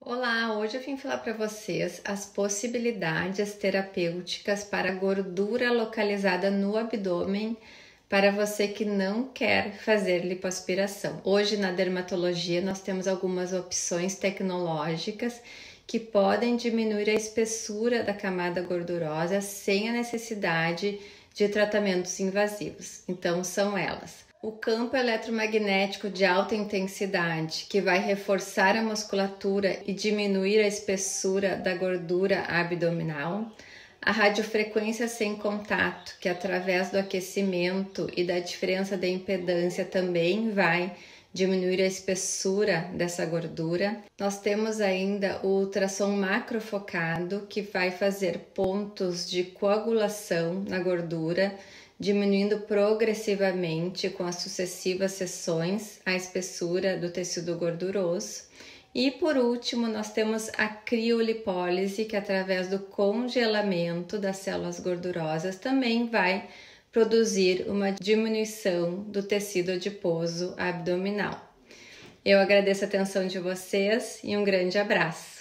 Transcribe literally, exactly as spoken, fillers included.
Olá, hoje eu vim falar para vocês as possibilidades terapêuticas para gordura localizada no abdômen para você que não quer fazer lipoaspiração. Hoje na dermatologia nós temos algumas opções tecnológicas que podem diminuir a espessura da camada gordurosa sem a necessidade de tratamentos invasivos. Então são elas: o campo eletromagnético de alta intensidade, que vai reforçar a musculatura e diminuir a espessura da gordura abdominal. A radiofrequência sem contato, que através do aquecimento e da diferença de impedância também vai diminuir a espessura dessa gordura. Nós temos ainda o ultrassom macrofocado, que vai fazer pontos de coagulação na gordura, diminuindo progressivamente com as sucessivas sessões a espessura do tecido gorduroso. E por último, nós temos a criolipólise, que através do congelamento das células gordurosas também vai produzir uma diminuição do tecido adiposo abdominal. Eu agradeço a atenção de vocês e um grande abraço.